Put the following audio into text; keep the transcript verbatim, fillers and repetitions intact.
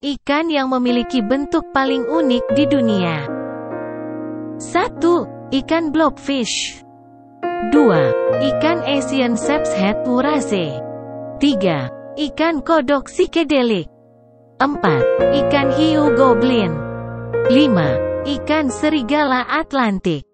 Ikan yang memiliki bentuk paling unik di dunia. satu. Ikan blobfish. dua. Ikan Asian Sheepshead Wurasse. tiga. Ikan kodok psikedelik. empat. Ikan hiu goblin. lima. Ikan serigala Atlantik.